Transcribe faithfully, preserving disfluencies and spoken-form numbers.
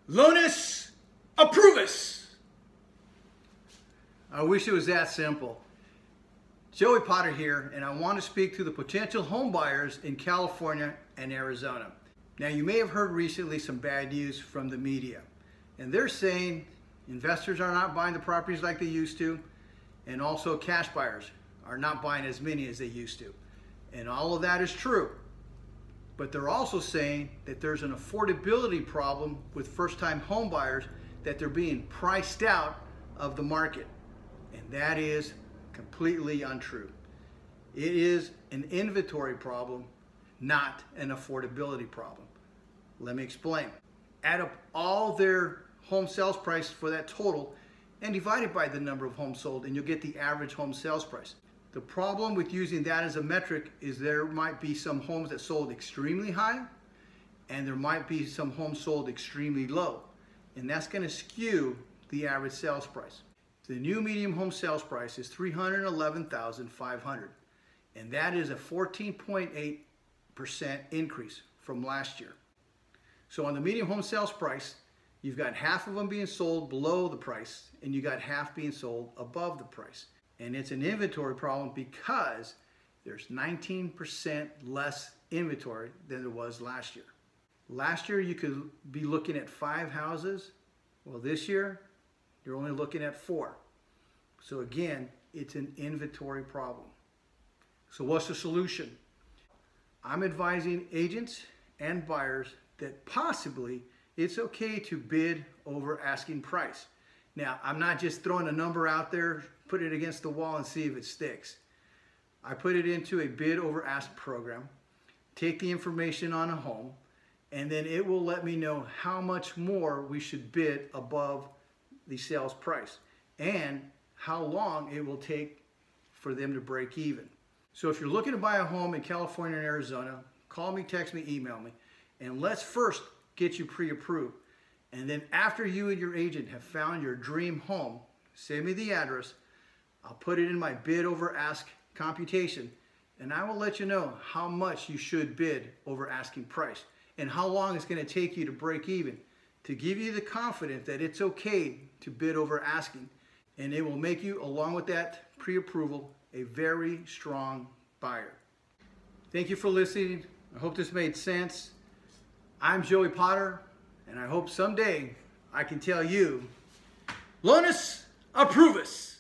Loanus Approvus. I wish it was that simple. Joey Potter here, and I want to speak to the potential home buyers in California and Arizona. Now, you may have heard recently some bad news from the media, and they're saying investors are not buying the properties like they used to, and also cash buyers are not buying as many as they used to. And all of that is true. But they're also saying that there's an affordability problem with first-time home buyers, that they're being priced out of the market. And that is completely untrue. It is an inventory problem, not an affordability problem. Let me explain. Add up all their home sales price for that total and divide it by the number of homes sold, and you'll get the average home sales price. The problem with using that as a metric is there might be some homes that sold extremely high, and there might be some homes sold extremely low, and that's going to skew the average sales price. The new medium home sales price is three hundred eleven thousand five hundred dollars, and that is a fourteen point eight percent increase from last year. So on the medium home sales price, you've got half of them being sold below the price, and you got half being sold above the price. And it's an inventory problem because there's nineteen percent less inventory than there was last year. Last year you could be looking at five houses. Well, this year you're only looking at four. So again, it's an inventory problem. So what's the solution? I'm advising agents and buyers that possibly it's okay to bid over asking price. Now, I'm not just throwing a number out there, put it against the wall and see if it sticks. I put it into a bid over ask program, take the information on a home, and then it will let me know how much more we should bid above the sales price and how long it will take for them to break even. So if you're looking to buy a home in California and Arizona, call me, text me, email me, and let's first get you pre-approved. And then after you and your agent have found your dream home, send me the address. I'll put it in my bid over ask computation, and I will let you know how much you should bid over asking price and how long it's going to take you to break even, to give you the confidence that it's okay to bid over asking, and it will make you, along with that pre-approval, a very strong buyer. Thank you for listening. I hope this made sense. I'm Joey Potter, and I hope someday I can tell you, Loanus Approvus.